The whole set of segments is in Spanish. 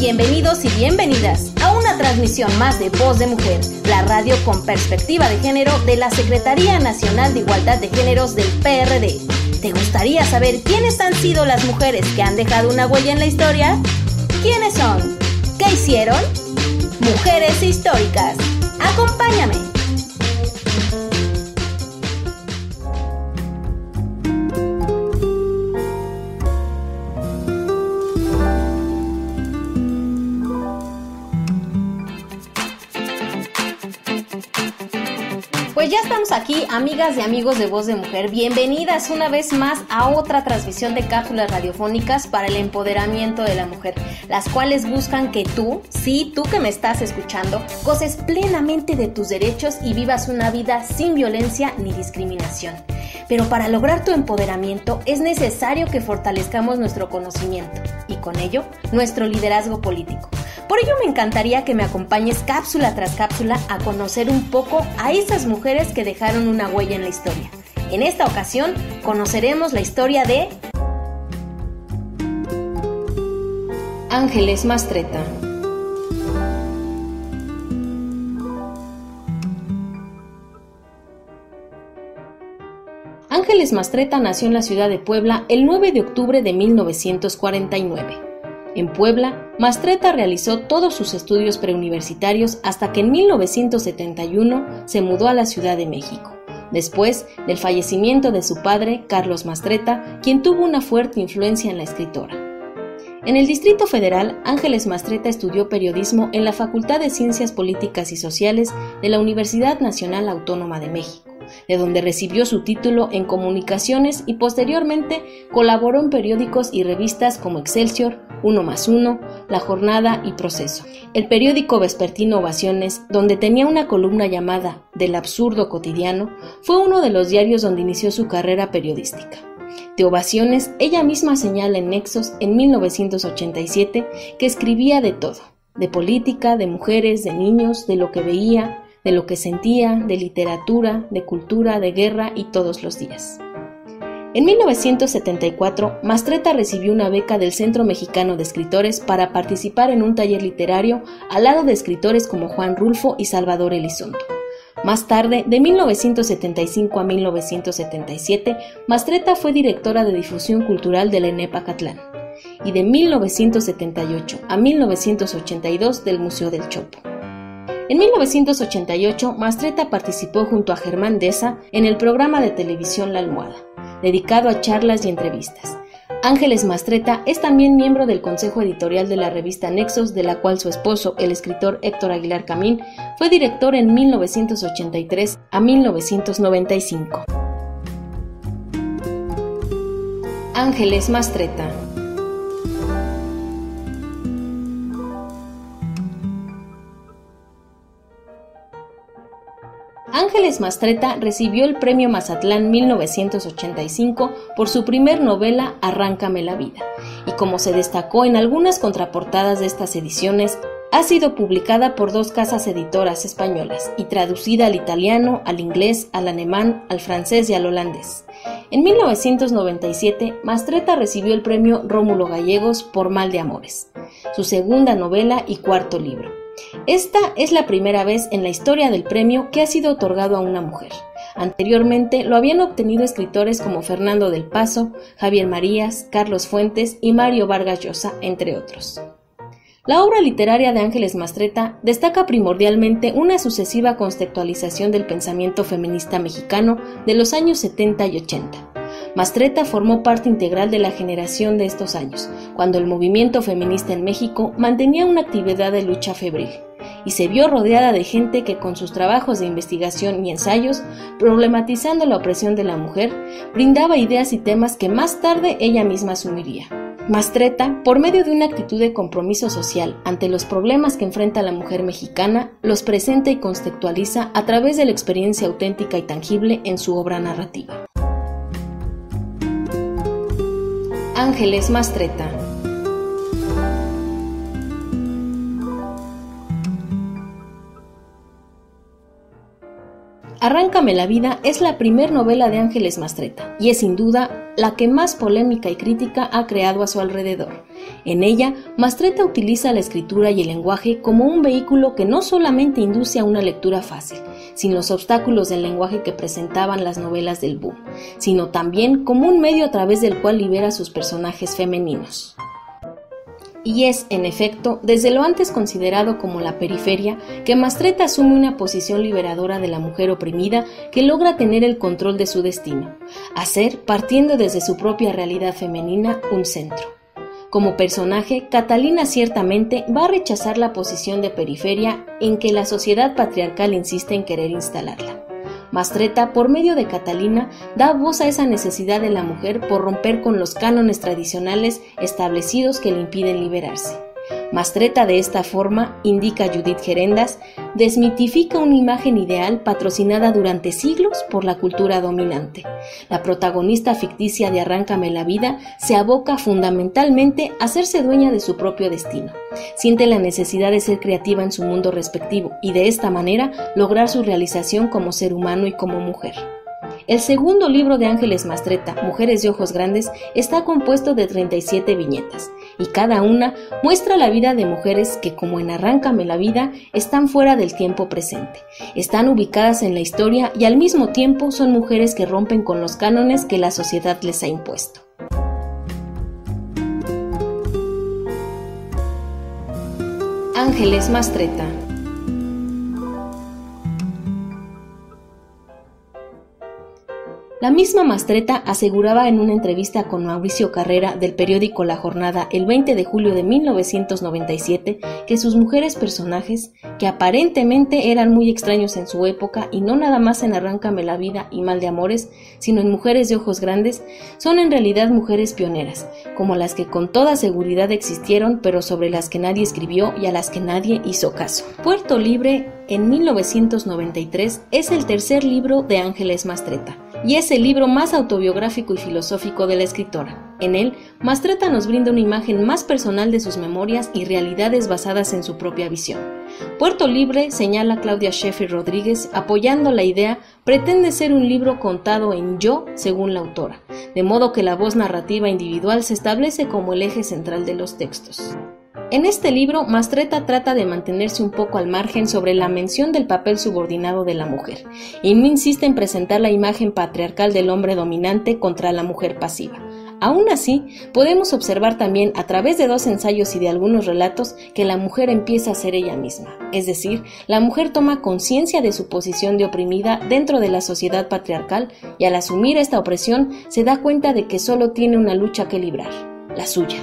Bienvenidos y bienvenidas a una transmisión más de Voz de Mujer, la radio con perspectiva de género de la Secretaría Nacional de Igualdad de Géneros del PRD. ¿Te gustaría saber quiénes han sido las mujeres que han dejado una huella en la historia? ¿Quiénes son? ¿Qué hicieron? Mujeres históricas. ¡Acompáñame! Pues ya estamos aquí, amigas y amigos de Voz de Mujer. Bienvenidas una vez más a otra transmisión de cápsulas radiofónicas para el empoderamiento de la mujer, las cuales buscan que tú, sí, tú que me estás escuchando, goces plenamente de tus derechos y vivas una vida sin violencia ni discriminación. Pero para lograr tu empoderamiento es necesario que fortalezcamos nuestro conocimiento y con ello nuestro liderazgo político. Por ello me encantaría que me acompañes cápsula tras cápsula a conocer un poco a esas mujeres que dejaron una huella en la historia. En esta ocasión conoceremos la historia de Ángeles Mastretta. Ángeles Mastretta nació en la ciudad de Puebla el 9 de octubre de 1949. En Puebla, Mastretta realizó todos sus estudios preuniversitarios hasta que en 1971 se mudó a la Ciudad de México, después del fallecimiento de su padre, Carlos Mastretta, quien tuvo una fuerte influencia en la escritora. En el Distrito Federal, Ángeles Mastretta estudió periodismo en la Facultad de Ciencias Políticas y Sociales de la Universidad Nacional Autónoma de México, de donde recibió su título en Comunicaciones y posteriormente colaboró en periódicos y revistas como Excelsior, 1+1, La Jornada y Proceso. El periódico vespertino Ovaciones, donde tenía una columna llamada Del Absurdo Cotidiano, fue uno de los diarios donde inició su carrera periodística. De Ovaciones, ella misma señala en Nexos, en 1987, que escribía de todo, de política, de mujeres, de niños, de lo que veía, de lo que sentía, de literatura, de cultura, de guerra y todos los días. En 1974, Mastretta recibió una beca del Centro Mexicano de Escritores para participar en un taller literario al lado de escritores como Juan Rulfo y Salvador Elizondo. Más tarde, de 1975 a 1977, Mastretta fue directora de difusión cultural del ENEP Acatlán y de 1978 a 1982 del Museo del Chopo. En 1988, Mastretta participó junto a Germán Deza en el programa de televisión La Almohada, dedicado a charlas y entrevistas. Ángeles Mastretta es también miembro del consejo editorial de la revista Nexos, de la cual su esposo, el escritor Héctor Aguilar Camín, fue director en 1983 a 1995. Ángeles Mastretta. Ángeles Mastretta recibió el Premio Mazatlán 1985 por su primer novela Arráncame la vida, y como se destacó en algunas contraportadas de estas ediciones, ha sido publicada por 2 casas editoras españolas y traducida al italiano, al inglés, al alemán, al francés y al holandés. En 1997, Mastretta recibió el Premio Rómulo Gallegos por Mal de Amores, su segunda novela y cuarto libro. Esta es la primera vez en la historia del premio que ha sido otorgado a una mujer. Anteriormente lo habían obtenido escritores como Fernando del Paso, Javier Marías, Carlos Fuentes y Mario Vargas Llosa, entre otros. La obra literaria de Ángeles Mastretta destaca primordialmente una sucesiva contextualización del pensamiento feminista mexicano de los años 70 y 80. Mastretta formó parte integral de la generación de estos años, cuando el movimiento feminista en México mantenía una actividad de lucha febril, y se vio rodeada de gente que con sus trabajos de investigación y ensayos, problematizando la opresión de la mujer, brindaba ideas y temas que más tarde ella misma asumiría. Mastretta, por medio de una actitud de compromiso social ante los problemas que enfrenta la mujer mexicana, los presenta y contextualiza a través de la experiencia auténtica y tangible en su obra narrativa. Ángeles Mastretta. Arráncame la vida es la primer novela de Ángeles Mastretta y es sin duda la que más polémica y crítica ha creado a su alrededor. En ella, Mastretta utiliza la escritura y el lenguaje como un vehículo que no solamente induce a una lectura fácil, sin los obstáculos del lenguaje que presentaban las novelas del boom, sino también como un medio a través del cual libera a sus personajes femeninos. Y es, en efecto, desde lo antes considerado como la periferia, que Mastretta asume una posición liberadora de la mujer oprimida que logra tener el control de su destino, hacer, partiendo desde su propia realidad femenina, un centro. Como personaje, Catalina ciertamente va a rechazar la posición de periferia en que la sociedad patriarcal insiste en querer instalarla. Mastretta, por medio de Catalina, da voz a esa necesidad de la mujer por romper con los cánones tradicionales establecidos que le impiden liberarse. Mastretta, de esta forma, indica Judith Gerendas, desmitifica una imagen ideal patrocinada durante siglos por la cultura dominante. La protagonista ficticia de Arráncame la vida se aboca fundamentalmente a hacerse dueña de su propio destino. Siente la necesidad de ser creativa en su mundo respectivo y de esta manera lograr su realización como ser humano y como mujer. El segundo libro de Ángeles Mastretta, Mujeres de ojos grandes, está compuesto de 37 viñetas, y cada una muestra la vida de mujeres que, como en Arráncame la vida, están fuera del tiempo presente. Están ubicadas en la historia y al mismo tiempo son mujeres que rompen con los cánones que la sociedad les ha impuesto. Ángeles Mastretta. La misma Mastretta aseguraba en una entrevista con Mauricio Carrera del periódico La Jornada el 20 de julio de 1997 que sus mujeres personajes, que aparentemente eran muy extraños en su época y no nada más en Arráncame la vida y Mal de amores, sino en Mujeres de ojos grandes, son en realidad mujeres pioneras, como las que con toda seguridad existieron pero sobre las que nadie escribió y a las que nadie hizo caso. Puerto Libre, en 1993, es el tercer libro de Ángeles Mastretta y es el libro más autobiográfico y filosófico de la escritora. En él, Mastretta nos brinda una imagen más personal de sus memorias y realidades basadas en su propia visión. Puerto Libre, señala Claudia Sheffield Rodríguez, apoyando la idea, pretende ser un libro contado en yo, según la autora, de modo que la voz narrativa individual se establece como el eje central de los textos. En este libro, Mastretta trata de mantenerse un poco al margen sobre la mención del papel subordinado de la mujer, y no insiste en presentar la imagen patriarcal del hombre dominante contra la mujer pasiva. Aún así, podemos observar también a través de dos ensayos y de algunos relatos que la mujer empieza a ser ella misma, es decir, la mujer toma conciencia de su posición de oprimida dentro de la sociedad patriarcal y al asumir esta opresión se da cuenta de que solo tiene una lucha que librar, la suya.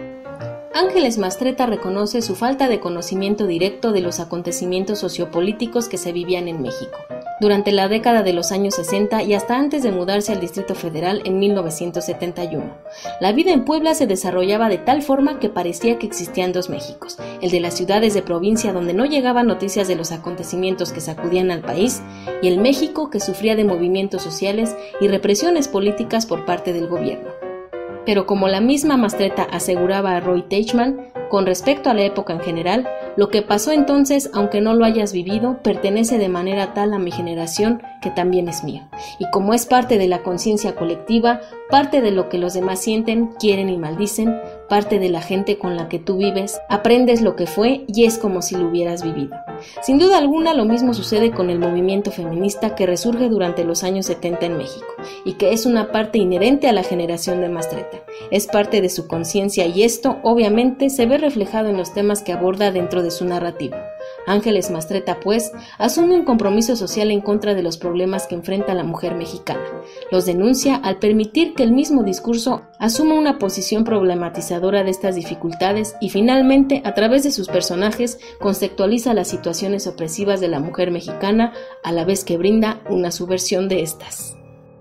Ángeles Mastretta reconoce su falta de conocimiento directo de los acontecimientos sociopolíticos que se vivían en México durante la década de los años 60 y hasta antes de mudarse al Distrito Federal en 1971. La vida en Puebla se desarrollaba de tal forma que parecía que existían dos Méxicos, el de las ciudades de provincia donde no llegaban noticias de los acontecimientos que sacudían al país, y el México que sufría de movimientos sociales y represiones políticas por parte del gobierno. Pero como la misma Mastretta aseguraba a Roy Teichmann, con respecto a la época en general, lo que pasó entonces, aunque no lo hayas vivido, pertenece de manera tal a mi generación que también es mío. Y como es parte de la conciencia colectiva, parte de lo que los demás sienten, quieren y maldicen, parte de la gente con la que tú vives, aprendes lo que fue y es como si lo hubieras vivido. Sin duda alguna, lo mismo sucede con el movimiento feminista que resurge durante los años 70 en México y que es una parte inherente a la generación de Mastretta. Es parte de su conciencia y esto, obviamente, se ve reflejado en los temas que aborda dentro de su narrativa. Ángeles Mastretta, pues, asume un compromiso social en contra de los problemas que enfrenta la mujer mexicana. Los denuncia al permitir que el mismo discurso asuma una posición problematizadora de estas dificultades y finalmente, a través de sus personajes, conceptualiza las situaciones opresivas de la mujer mexicana a la vez que brinda una subversión de estas.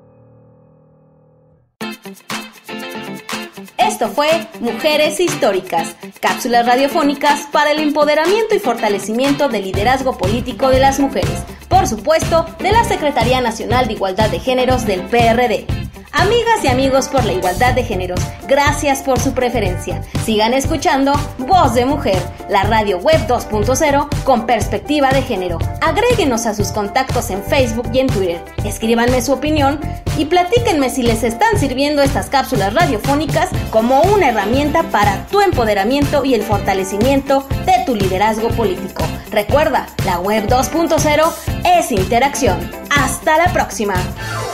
Esto fue Mujeres Históricas, cápsulas radiofónicas para el empoderamiento y fortalecimiento del liderazgo político de las mujeres, por supuesto, de la Secretaría Nacional de Igualdad de Géneros del PRD. Amigas y amigos por la igualdad de géneros, gracias por su preferencia. Sigan escuchando Voz de Mujer, la radio web 2.0 con perspectiva de género. Agréguenos a sus contactos en Facebook y en Twitter. Escríbanme su opinión y platíquenme si les están sirviendo estas cápsulas radiofónicas como una herramienta para tu empoderamiento y el fortalecimiento de tu liderazgo político. Recuerda, la web 2.0 es interacción. ¡Hasta la próxima!